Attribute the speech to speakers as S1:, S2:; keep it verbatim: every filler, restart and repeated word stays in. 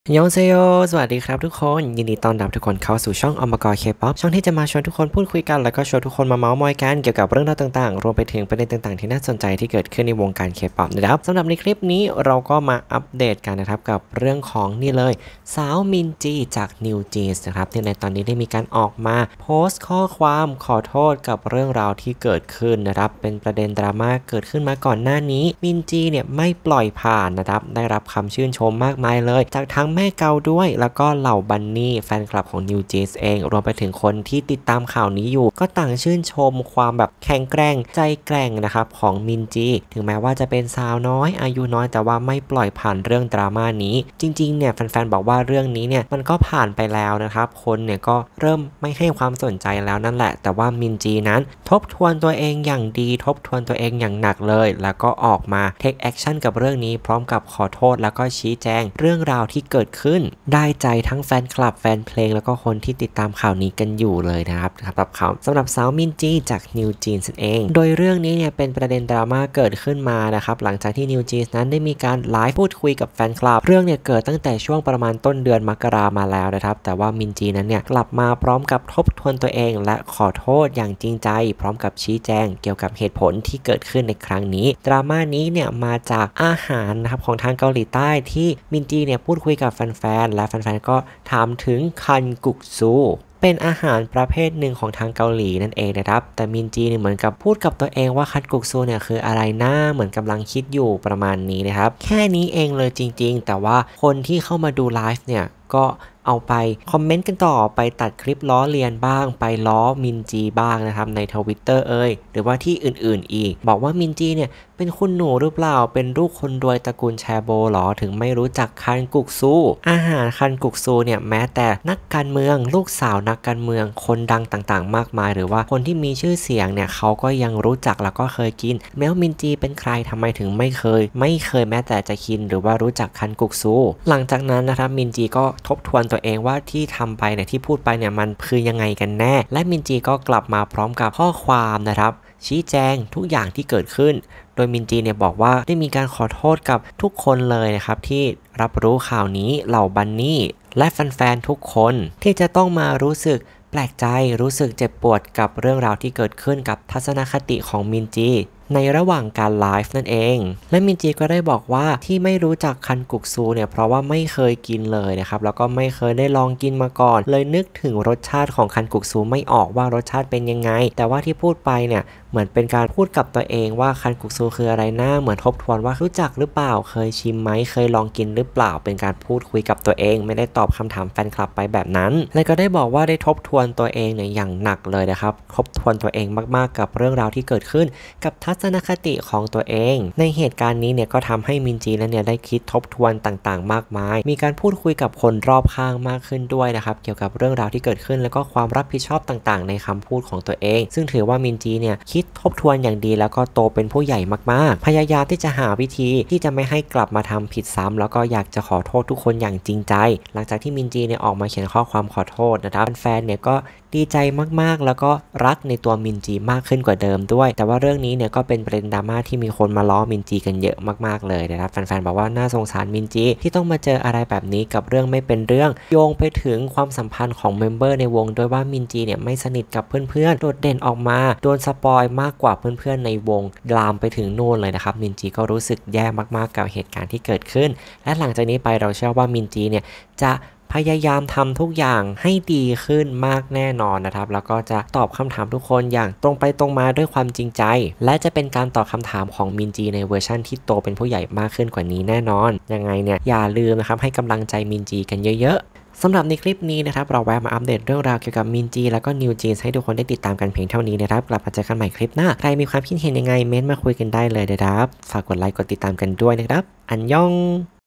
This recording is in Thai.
S1: ยองเซโยสวัสดีครับทุกคนยินดีต้อนรับทุกคนเข้าสู่ช่องอมกรเคป๊อปช่องที่จะมาชวนทุกคนพูดคุยกันแล้วก็ชวนทุกคนมาเมาส์มอยกันเกี่ยวกับเรื่องราวต่างๆรวมไปถึงประเด็นต่างๆที่น่าสนใจที่เกิดขึ้นในวงการเคป๊อปนะครับสำหรับในคลิปนี้เราก็มาอัปเดตกันนะครับกับเรื่องของนี่เลยสาวมินจีจาก New Jeans นะครับที่ในตอนนี้ได้มีการออกมาโพสต์ข้อความขอโทษกับเรื่องราวที่เกิดขึ้นนะครับเป็นประเด็นดราม่าเกิดขึ้นมาก่อนหน้านี้มินจีเนี่ยไม่ปล่อยผ่านนะครับได้รับคำชื่นชมมากมายเลยจากทั้งแม่เกาด้วยแล้วก็เหล่าบันนี่แฟนคลับของ New Jeans เองรวมไปถึงคนที่ติดตามข่าวนี้อยู่ก็ต่างชื่นชมความแบบแข็งแกร่งใจแกร่งนะครับของมินจีถึงแม้ว่าจะเป็นสาวน้อยอายุน้อยแต่ว่าไม่ปล่อยผ่านเรื่องดราม่านี้จริงๆเนี่ยแฟนๆบอกว่าเรื่องนี้เนี่ยมันก็ผ่านไปแล้วนะครับคนเนี่ยก็เริ่มไม่ให้ความสนใจแล้วนั่นแหละแต่ว่ามินจีนั้นทบทวนตัวเองอย่างดีทบทวนตัวเองอย่างหนักเลยแล้วก็ออกมาเทคแอคชั่นกับเรื่องนี้พร้อมกับขอโทษแล้วก็ชี้แจงเรื่องราวที่เกิดขึ้นได้ใจทั้งแฟนคลับแฟนเพลงแล้วก็คนที่ติดตามข่าวนี้กันอยู่เลยนะครับสำหรับเขาสำหรับสาวมินจีจาก New Jeans เองโดยเรื่องนี้เนี่ยเป็นประเด็นดราม่าเกิดขึ้นมานะครับหลังจากที่ New Jeans นั้นได้มีการไลฟ์พูดคุยกับแฟนคลับเรื่องเนี่ยเกิดตั้งแต่ช่วงประมาณต้นเดือนมกรามาแล้วนะครับแต่ว่ามินจีนั้นเนี่ยกลับมาพร้อมกับทบทวนตัวเองและขอโทษอย่างจริงใจพร้อมกับชี้แจงเกี่ยวกับเหตุผลที่เกิดขึ้นในครั้งนี้ดราม่านี้เนี่ยมาจากอาหารนะครับของทางเกาหลีใต้ที่มินจีเนี่ยพูดคุยกับแฟนๆและแฟนๆก็ถามถึงคันกุกซูเป็นอาหารประเภทหนึ่งของทางเกาหลีนั่นเองนะครับแต่มินจีเนี่ยเหมือนกับพูดกับตัวเองว่าคันกุกซูเนี่ยคืออะไรนะเหมือนกำลังคิดอยู่ประมาณนี้นะครับแค่นี้เองเลยจริงๆแต่ว่าคนที่เข้ามาดูไลฟ์เนี่ยก็เอาไปคอมเมนต์กันต่อไปตัดคลิปล้อเลียนบ้างไปล้อมินจีบ้างนะครับใน Twitter เอ่ยหรือว่าที่อื่นๆอีกบอกว่ามินจีเนี่ยเป็นคุณหนูหรือเปล่าเป็นลูกคนรวยตระกูลแชโบหรอถึงไม่รู้จักคันกุกซูอาหารคันกุกซูเนี่ยแม้แต่นักการเมืองลูกสาวนักการเมืองคนดังต่างๆมากมายหรือว่าคนที่มีชื่อเสียงเนี่ยเขาก็ยังรู้จักแล้วก็เคยกินแม้ว่ามินจีเป็นใครทำไมถึงไม่เคยไม่เคยแม้แต่จะกินหรือว่ารู้จักคันกุกซูหลังจากนั้นนะครับมินจีก็ทบทวนตัวเองว่าที่ทำไปเนี่ยที่พูดไปเนี่ยมันคือยังไงกันแน่และมินจีก็กลับมาพร้อมกับข้อความนะครับชี้แจงทุกอย่างที่เกิดขึ้นโดยมินจีเนี่ยบอกว่าได้มีการขอโทษกับทุกคนเลยนะครับที่รับรู้ข่าวนี้เหล่าบันนี่และแฟนๆทุกคนที่จะต้องมารู้สึกแปลกใจรู้สึกเจ็บปวดกับเรื่องราวที่เกิดขึ้นกับทัศนคติของมินจีในระหว่างการไลฟ์นั่นเองและมินจีก็ได้บอกว่าที่ไม่รู้จักคันกุกซูเนี่ยเพราะว่าไม่เคยกินเลยนะครับแล้วก็ไม่เคยได้ลองกินมาก่อนเลยนึกถึงรสชาติของคันกุกซูไม่ออกว่ารสชาติเป็นยังไงแต่ว่าที่พูดไปเนี่ยเหมือนเป็นการพูดกับตัวเองว่าคันกุกซูคืออะไรนะเหมือนทบทวนว่ารู้จักหรือเปล่าเคยชิมไหมเคยลองกินหรือเปล่าเป็นการพูดคุยกับตัวเองไม่ได้ตอบคำถามแฟนคลับไปแบบนั้นและก็ได้บอกว่าได้ทบทวนตัวเองเนี่ยอย่างหนักเลยนะครับทบทวนตัวเองมากๆกับเรื่องราวที่เกิดขึ้นกับทัศนคติของตัวเองในเหตุการณ์นี้เนี่ยก็ทำให้มินจีนั้นเนี่ยได้คิดทบทวนต่างๆมากมายมีการพูดคุยกับคนรอบข้างมากขึ้นด้วยนะครับเกี่ยวกับเรื่องราวที่เกิดขึ้นแล้วก็ความรับผิดชอบต่างๆในคำพูดของตัวเองซึ่งถือว่ามินจีเนี่ยคิดทบทวนอย่างดีแล้วก็โตเป็นผู้ใหญ่มากๆพยายามที่จะหาวิธีที่จะไม่ให้กลับมาทำผิดซ้ำแล้วก็อยากจะขอโทษทุกคนอย่างจริงใจหลังจากที่มินจีเนี่ยออกมาเขียนข้อความขอโทษนะครับแฟนๆเนี่ยก็ดีใจมากๆแล้วก็รักในตัวมินจีมากขึ้นกว่าเดิมด้วยแต่ว่าเรื่องนี้เนี่ยก็เป็นประเด็นดราม่าที่มีคนมาล้อมินจีกันเยอะมากๆเลยนะครับแฟนๆบอกว่าน่าสงสารมินจีที่ต้องมาเจออะไรแบบนี้กับเรื่องไม่เป็นเรื่องโยงไปถึงความสัมพันธ์ของเมมเบอร์ในวงโดยว่ามินจีเนี่ยไม่สนิทกับเพื่อนๆโดดเด่นออกมาโดนสปอยมากกว่าเพื่อนๆในวงลามไปถึงนู่นเลยนะครับมินจีก็รู้สึกแย่มากๆกับเหตุการณ์ที่เกิดขึ้นและหลังจากนี้ไปเราเชื่อว่ามินจีเนี่ยจะพยายามทำทุกอย่างให้ดีขึ้นมากแน่นอนนะครับแล้วก็จะตอบคำถามทุกคนอย่างตรงไปตรงมาด้วยความจริงใจและจะเป็นการตอบคำถามของมินจีในเวอร์ชั่นที่โตเป็นผู้ใหญ่มากขึ้นกว่านี้แน่นอนยังไงเนี่ยอย่าลืมนะครับให้กำลังใจมินจีกันเยอะๆสำหรับในคลิปนี้นะครับเราแวะมาอัปเดตเรื่องราวเกี่ยวกับมินจีแล้วก็ New Jeans ให้ทุกคนได้ติดตามกันเพียงเท่านี้นะครับกลับมาเจอกันใหม่คลิปหน้าใครมีความคิดเห็นยังไงเม้นต์มาคุยกันได้เลยนะครับฝากกดไลค์กดติดตามกันด้วยนะครับอันยอง